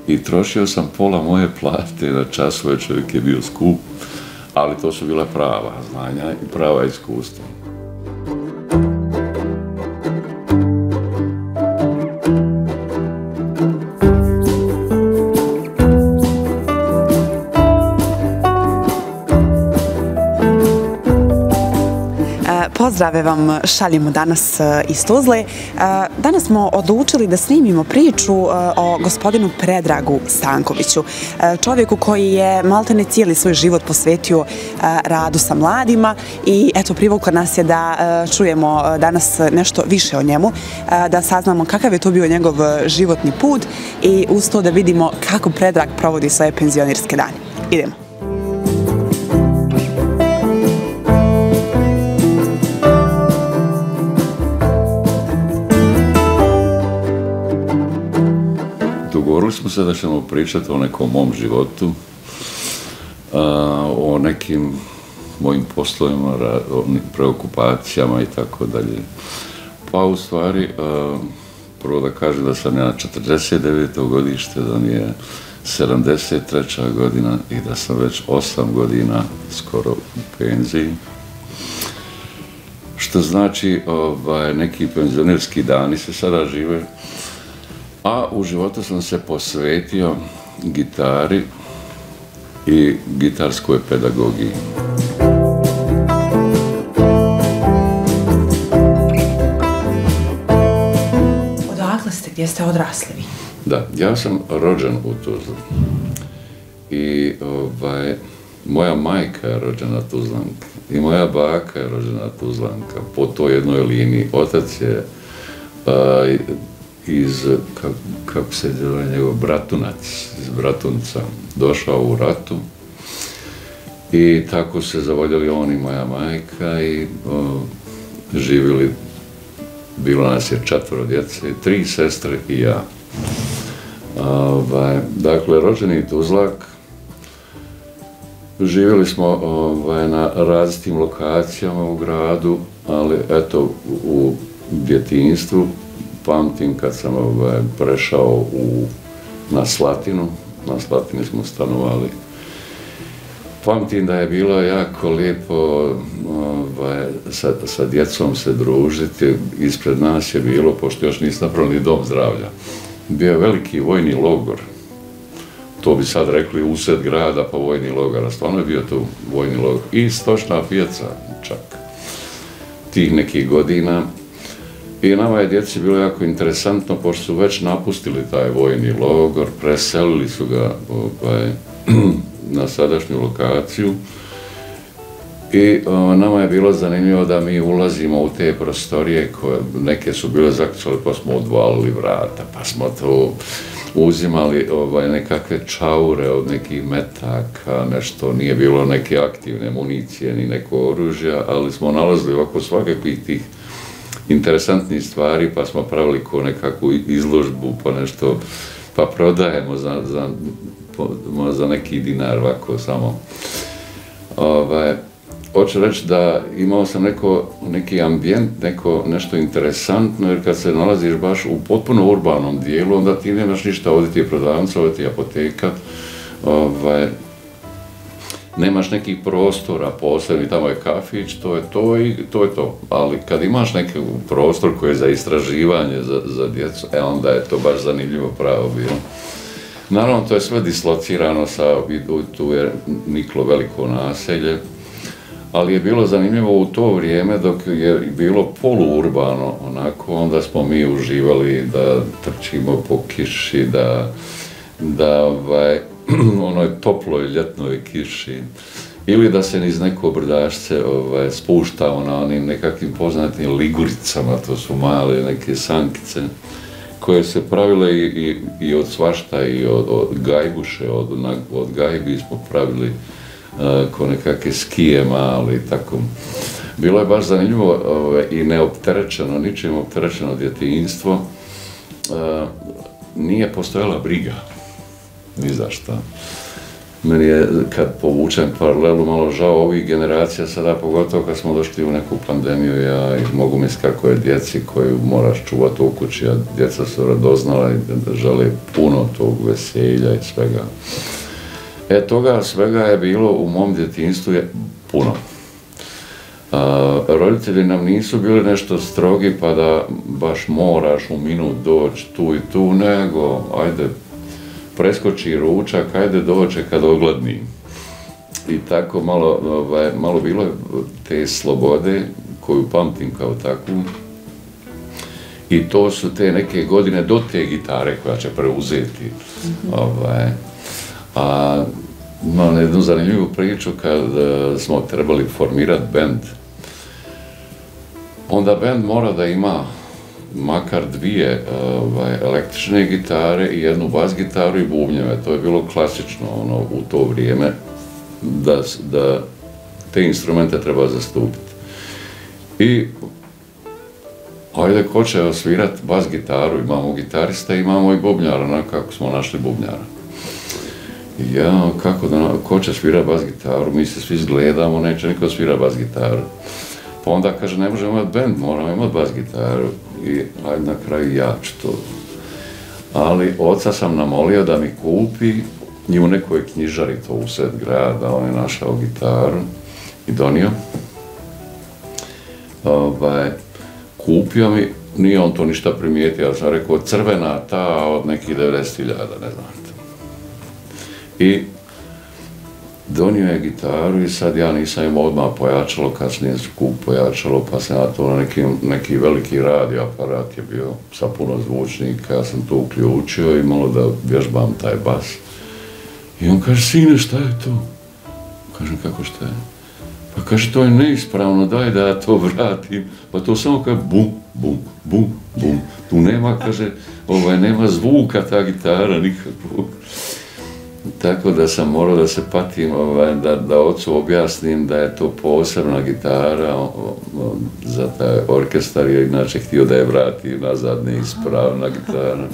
i trošio sam pola moje plate na časove, čovjek je bio skup, ali to su bila prava znanja i prava iskustva. Pozdrave vam šaljemo danas iz Tuzle. Danas smo odlučili da snimimo priču o gospodinu Predragu Stankoviću, čovjeku koji je maltene cijeli svoj život posvetio radu sa mladima i eto privuklo nas je da čujemo danas nešto više o njemu, da saznamo kakav je to bio njegov životni put i uz to da vidimo kako Predrag provodi svoje penzionerske dane. Idemo. Dogovorili smo se da ćemo pričati o nekom mom životu, o nekim mojim poslovima, o preokupacijama i tako dalje. Pa u stvari, prvo da kažem da sam ja 49. godište, da mi je 73. godina i da sam već 8 godina skoro u penziji. Što znači neki penzionerski dani se sada žive. A u životu sam se posvetio gitari i gitarskoj pedagogiji. Odakle ste, gdje ste odrasli vi? Da, ja sam rođen u Tuzli. I moja majka je rođena Tuzlanka i moja baka je rođena Tuzlanka po toj jednoj liniji. Otac je iz, kako se zove njegov, Bratunac, iz Bratunca, došao u ratu i tako se zavoljeli on i moja majka i živjeli, bilo nas je 4 djece, 3 sestre i ja. Dakle, rođeni Tuzlak, živjeli smo na različitim lokacijama u gradu, ali eto, u djetinjstvu pamtim kad sam prešao na Slatinu, na Slatini smo stanovali. Pamtim da je bilo jako lijepo sa djecom se družiti, ispred nas je bilo, pošto još nisam napravili ni dom zdravlja, bio je veliki vojni logor. To bi sad rekli usred grada pa vojni logor, a stvarno je bio tu vojni logor. I stočna pijaca čak, tih nekih godina. I nama je djeci bilo jako interesantno, pošto su već napustili taj vojni logor, preselili su ga na sadašnju lokaciju. I nama je bilo zanimljivo da mi ulazimo u te prostorije koje neke su bile zakucale, pa smo odvalili vrata, pa smo to uzimali nekakve čaure od nekih metaka, nešto, nije bilo neke aktivne municije ni neko oružja, ali smo nalazili ovako svakakvih tih interesantnih stvari, pa smo pravili ko nekakvu izložbu, pa nešto, pa prodajemo za neki dinar ovako samo. Hoću reći da imao sam neki ambijent, nešto interesantno, jer kad se nalaziš baš u potpuno urbanom dijelu, onda ti nemaš ništa, ovdje ti je prodavnica, ovdje ti je apoteka, nemaš nekih prostora posebni, tamo je kafić, to je to i to je to. Ali kad imaš neki prostor koji je za istraživanje za djecu, onda je to baš zanimljivo pravo bilo. Naravno, to je sve dislocirano, tu je niklo veliko naselje, ali je bilo zanimljivo u to vrijeme dok je bilo poluurbano, onako, onda smo mi uživali da trčimo po kiši, da onoj toploj ljetnoj kiši, ili da se niz neko brdašce spuštao na onim nekakvim poznatim liguricama, to su male neke sankice, koje se pravile i od svašta, i od gajbuše, od gajbi smo pravili ko nekakve skije mali, tako. Bilo je baš zanimljivo i neopterećeno, ničim opterećeno djetinjstvo. Nije postojala briga, ni za šta. meni je, kad povučem paralelu, malo žao ovih generacija sada, pogotovo kad smo došli u neku pandemiju, ja i mogu misliti kako je djeci koju moraš čuvati u kući, a djeca su radoznala i da žele puno tog veselja i svega. Toga svega je bilo u mom djetinjstvu je puno. Roditelji nam nisu bili nešto strogi pa da baš moraš u minut doći tu i tu, nego ajde preskoči ručak, ajde doće kad ogladni. I tako malo bilo te slobode koju pamtim kao takvu. I to su te neke godine do te gitare koja će preuzeti. Imam jednu zanimljivu priču kad smo trebali formirati bend. Onda bend mora da ima makar dvije električne gitare i jednu bas gitaru i bubnjeve. To je bilo klasično u to vrijeme da te instrumente treba zastupiti. I ajde, ko će osvirati bas gitaru, imamo gitarista, imamo i bubnjara, kako smo našli bubnjara. Ja, ko će svirati bas gitaru, mi se svi zgledamo, neće niko svira bas gitaru. Pa onda kaže, ne možemo imati bend, moramo imati bas gitaru. I ajde na kraju ja ću to. Ali oca sam namolio da mi kupi i u nekoj knjižari to usred grada, on je našao gitaru i donio. Kupio mi, nije on to ništa primijetio, ja sam rekao crvena ta od nekih 90.000, ne znam. I donio je gitaru i sad ja nisam imao odmah pojačalo, kasnije skup pojačalo, pa sam ja to na neki veliki radio aparat je bio sa puno zvučnika, ja sam to uključio i malo da vježbam taj bas. I on kaže, sine, šta je to? Kažem, kako šta je? Pa kaže, to je neispravno, daj da ja to vratim. Pa to samo kaže bum, bum, bum, bum. Tu nema, kaže, nema zvuka ta gitara nikakvog. Tako da sam morao da se patim, da ocu objasnim da je to posebna gitara za taj orkestar, jer inače htio da je vrati nazad neispravna gitara.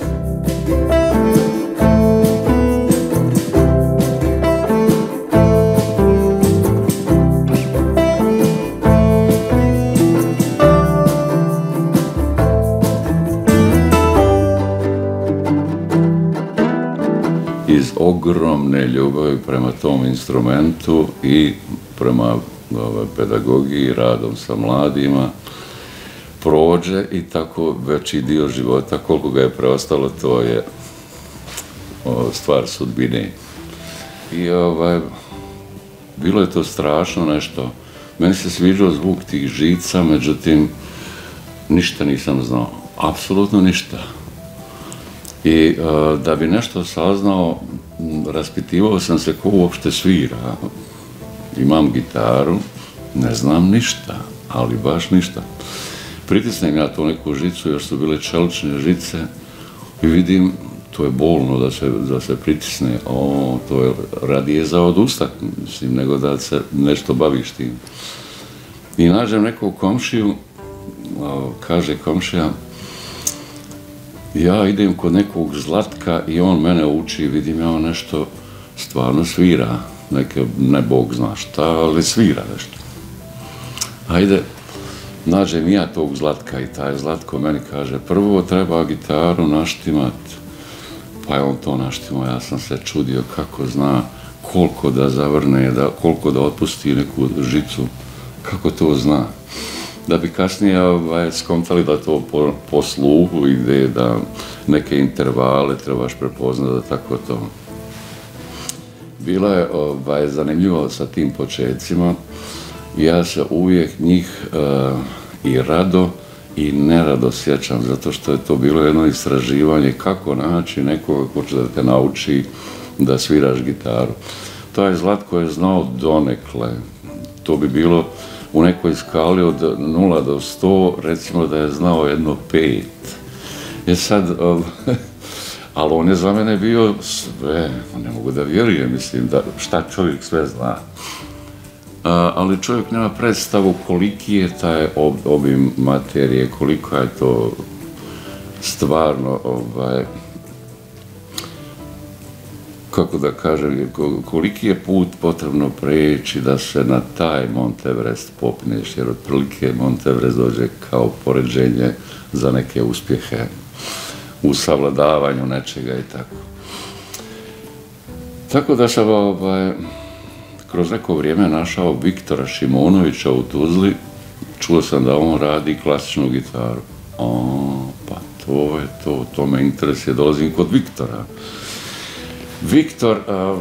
Iz ogromne ljubavi prema tom instrumentu i prema pedagogiji, radom sa mladima, prođe i tako veći dio života, koliko ga je preostalo, to je stvar sudbine. I bilo je to strašno nešto. Meni se sviđao zvuk tih žica, međutim, ništa nisam znao. Apsolutno ništa. I da bi nešto saznao, raspitivao sam se ko uopšte svira. Imam gitaru, ne znam ništa, ali baš ništa. Pritisnem ja tu neku žicu, još su bile čelične žice i vidim, to je bolno da se pritisne. To je radije za odustat, mislim, nego da se nešto baviš tim. I nađem nekog komšiju, kaže komšija, ja idem kod nekog Zlatka i on mene uči, vidim ja nešto stvarno svira, ne Bog zna šta, ali svira nešto. Ajde, nađem ja tog Zlatka i taj Zlatko meni kaže, prvo treba gitaru naštimat, pa je on to naštimao, ja sam se čudio kako zna, koliko da zavrne, koliko da otpusti neku žicu, kako to zna. Da bi kasnije skontali da to po sluhu ide, da neke intervale trebaš prepoznati, da tako to. Bilo je zanimljivo sa tim početcima. Ja se uvijek njih i rado i nerado sjećam, zato što je to bilo jedno istraživanje kako naći nekoga ko će da te nauči da sviraš gitaru. Taj Zlatko je znao donekle. To bi bilo u nekoj skali od 0 do 100, recimo da je znao jedno 5. Sad, ali on je za mene bio sve, ne mogu da vjerujem, mislim, šta čovjek sve zna. Ali čovjek nema predstavu koliki je taj obim materije, koliko je to kako da kažem, koliki je put potrebno preći da se na taj Mont Everest popneš, jer otprilike Mont Everest dođe kao poređenje za neke uspjehe u savladavanju nečega i tako. Tako da sam kroz neko vrijeme našao Viktora Šimonovića u Tuzli, čuo sam da on radi klasičnu gitaru. Pa to je to me interesuje, dolazim kod Viktora. Viktor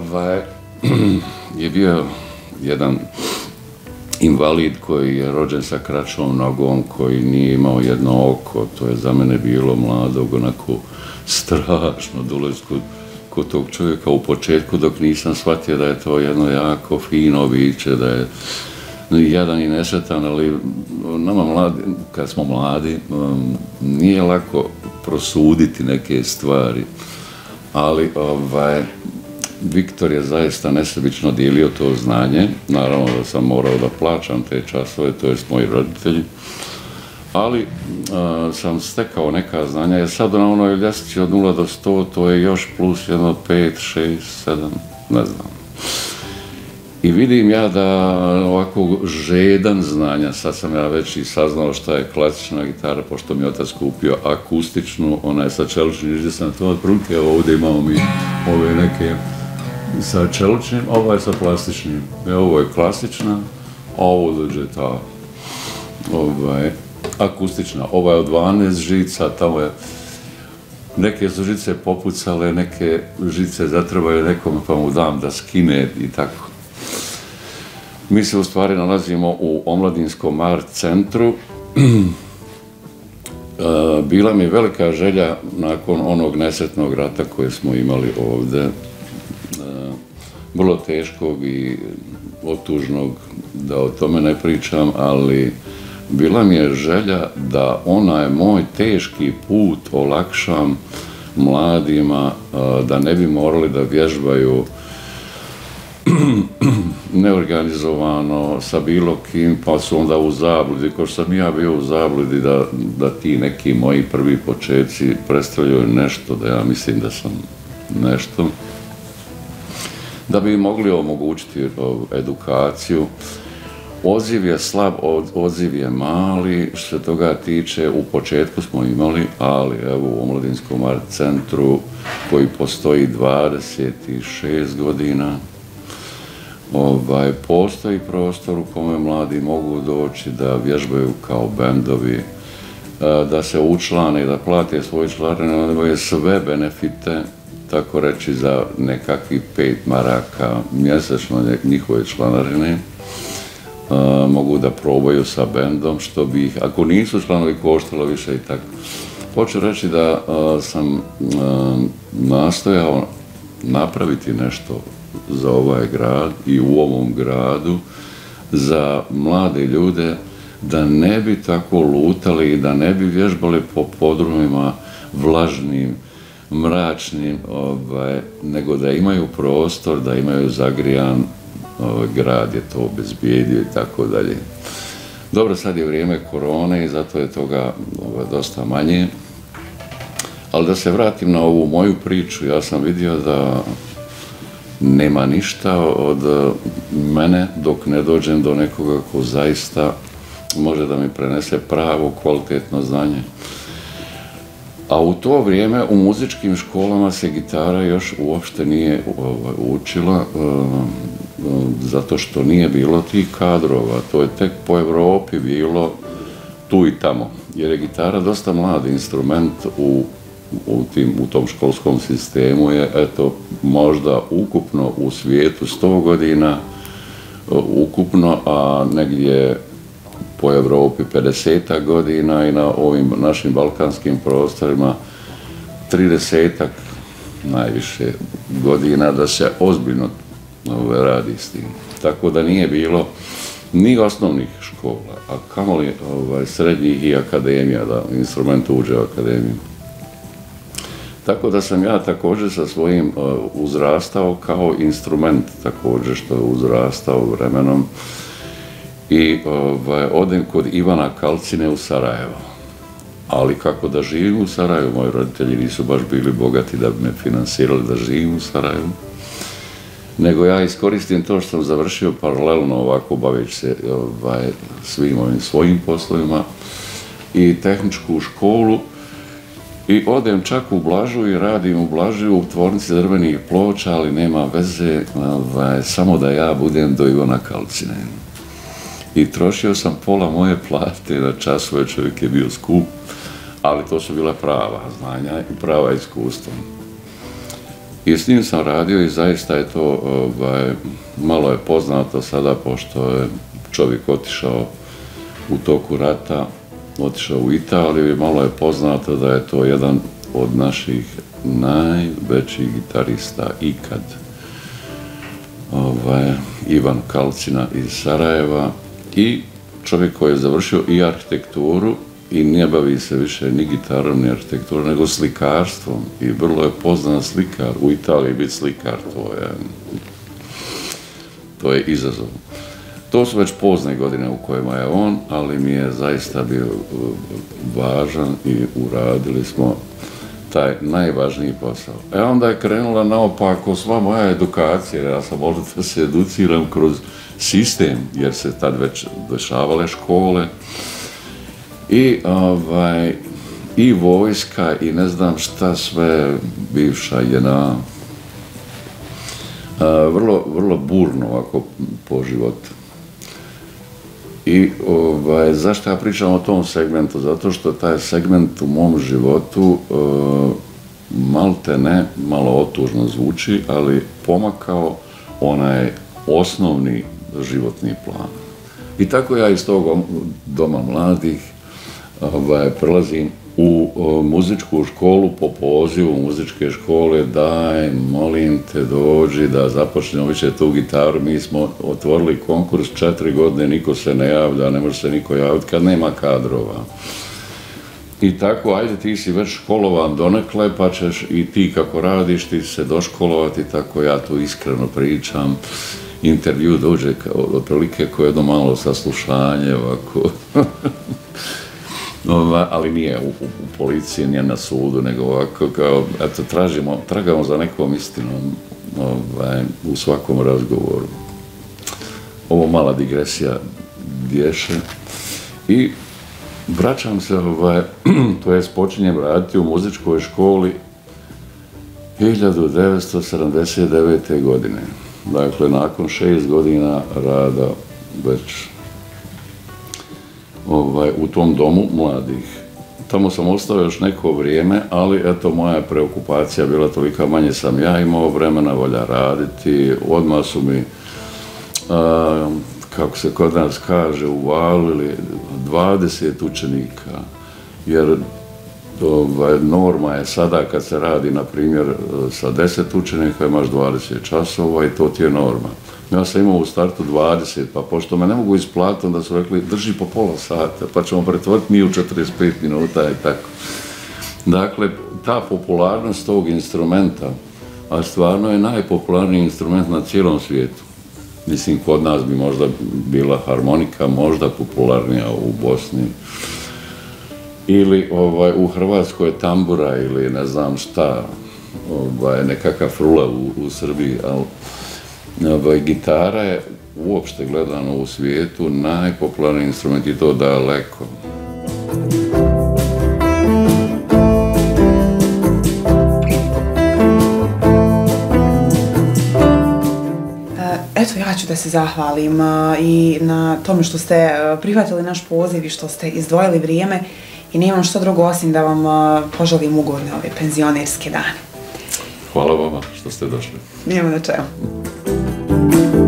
je bio jedan invalid koji je rođen sa kraćom nogom, koji nije imao jedno oko. To je za mene bilo mladog onako strašno dolaziti kod tog čovjeka u početku, dok nisam shvatio da je to jedno jako fino biće, da je jadan i nesretan, ali nama kad smo mladi, nije lako prosuditi neke stvari. Ali Viktor je zaista nesebično dijelio to znanje. Naravno da sam morao da plaćam te časove, to jest moji roditelji. Ali sam stekao neka znanja, jer sad na onoj ljestvici od 0 do 100 to je još plus jedno 5, 6, 7, ne znam. I vidim ja da ovako žedan znanja, sad sam ja već i saznao šta je klasična gitara, pošto mi je otac kupio akustičnu, ona je sa čeličnim, gdje sam to otprilike, ovdje imamo mi ove neke sa čeličnim, ova je sa plastičnim. Ovo je klasična, a ovo dođe ta akustična. Ova je od 12 žica, tamo je neke su žice popucale, neke žice zatrebaju nekome pa mu dam da skine i tako. Mi se u stvari nalazimo u Omladinskom art centru. Bila mi velika želja nakon onog nesretnog rata koje smo imali ovdje, vrlo teškog i otužnog, da o tome ne pričam, ali bila mi je želja da onaj moj teški put olakšam mladima, da ne bi morali da vježbaju neorganizovano sa bilo kim, pa su onda u zabludi, kao što sam ja bio u zabludi da ti neki moji prvi početci predstavljaju nešto, da ja mislim da sam nešto, da bi mogli omogućiti edukaciju. Odziv je slab, odziv je mali, što se toga tiče, u početku smo imali, ali evo u Omladinskom art centru koji postoji 26 godina, postoji prostor u kome mladi mogu doći da vježbaju kao bendovi, da se učlane, da plate svoje članarine, da imaju sve benefite, tako reći za nekakvih 5 maraka mjesečno njihove članarine. Mogu da probaju sa bendom, što bi ih, ako nisu članovi, koštalo više i tako. Hoću reći da sam nastojao napraviti nešto za ovaj grad i u ovom gradu, za mlade ljude, da ne bi tako lutali i da ne bi vježbali po podrumima vlažnim, mračnim, nego da imaju prostor, da imaju zagrijan, grad je to obezbijedio i tako dalje. Dobro, sad je vrijeme korone i zato je toga dosta manje. Ali da se vratim na ovu moju priču, ja sam vidio da nema ništa od mene dok ne dođem do nekoga ko zaista može da mi prenese pravo, kvalitetno znanje. A u to vrijeme u muzičkim školama se gitara još uopšte nije učila, zato što nije bilo tih kadrova. To je tek po Evropi bilo tu i tamo, jer je gitara dosta mlad instrument u tom školskom sistemu je, eto, možda ukupno u svijetu 100 godina ukupno, a negdje po Evropi 50 godina i na ovim našim balkanskim prostorima 30 najviše godina da se ozbiljno radi s tim. Tako da nije bilo ni osnovnih škola, a kamoli srednjih i akademija, da instrument uđe u akademiju. Tako da sam ja također sa svojim uzrastao kao instrument, također što je uzrastao vremenom, i odem kod Ivana Kalcine u Sarajevo. Ali kako da živim u Sarajevu, moji roditelji nisu baš bili bogati da bi me finansirali da živim u Sarajevu. nego ja iskoristim to što sam završio paralelno ovako baveći se svim ovim svojim poslovima i tehničku školu i odem čak u Blažu i radim u Blaži u tvornici drvenih ploča, ali nema veze, samo da ja budem do Ivana Kalcine. I trošio sam pola moje plate na časove, čovjek je bio skup, ali to su bila prava znanja i prava iskustva. I s njim sam radio i zaista je to, malo je poznato sada, pošto je čovjek otišao u toku rata, otišao u Italiju i malo je poznato da je to jedan od naših najvećih gitarista ikad. Ivan Kalcina iz Sarajeva i čovjek koji je završio i arhitekturu i ne bavi se više ni gitarom, ni arhitekturom, nego slikarstvom i vrlo je poznat slikar. U Italiji biti slikar, to je izazov. To su već pozne godine u kojima je on, ali mi je zaista bio važan i uradili smo taj najvažniji posao. Onda je krenula naopako sva moja edukacija, ja sam možda da se educiram kroz sistem, jer se tad već dešavale škole i vojska i ne znam šta sve, bivša JNA. Vrlo burno ovako po životu. I zašto ja pričam o tom segmentu? Zato što taj segment u mom životu malte ne, malo otužno zvuči, ali pomakao onaj osnovni životni plan. I tako ja iz tog doma mladih prelazim u muzičku školu po pozivu muzičke škole, daj, molim te, dođi da započnemo više tu gitaru. Mi smo otvorili konkurs 4 godine, niko se ne javlja, ne može se niko javiti kad nema kadrova. I tako, ajde, ti si već školovan donekle, pa ćeš i ti kako radiš, ti se doškolovati, tako ja tu iskreno pričam. Intervju dođe otprilike kao jedno malo saslušanje, ovako. Ali nije u policiji, nije na sudu, nego ovako kao, eto, tragamo za nekom istinom u svakom razgovoru. Ovo mala digresija dješe. I vraćam se, to jest počinjem raditi u muzičkoj školi 1979. godine. Dakle, nakon 6 godina rada već u tom domu mladih. Tamo sam ostao još neko vrijeme, ali eto, moja preokupacija bila tolika, manje sam ja imao vremena, volja raditi. Odmah su mi, kako se kod nas kaže, uvalili 20 učenika, jer norma je sada kad se radi, na primjer, sa 10 učenika imaš 20 časova i to ti je norma. Ja sam imao u startu 20, pa pošto me ne mogu isplatiti, onda su rekli drži po pola sata, pa ćemo pretvoriti mi u 45 minuta i tako. Dakle, ta popularnost tog instrumenta, a stvarno je najpopularniji instrument na cijelom svijetu. Mislim, kod nas bi možda bila harmonika, možda popularnija u Bosni. Ili u Hrvatskoj je tambura ili ne znam šta, nekakav frula u Srbiji, ali gitara je uopšte gledano u svijetu najpopularniji instrument i to daleko. Eto, ja ću da se zahvalim i na tome što ste prihvatili naš poziv i što ste izdvojili vrijeme i nemam što drugo osim da vam poželim ugodne ove penzionerske dane. Hvala vama što ste došli. Nijemo na čemu.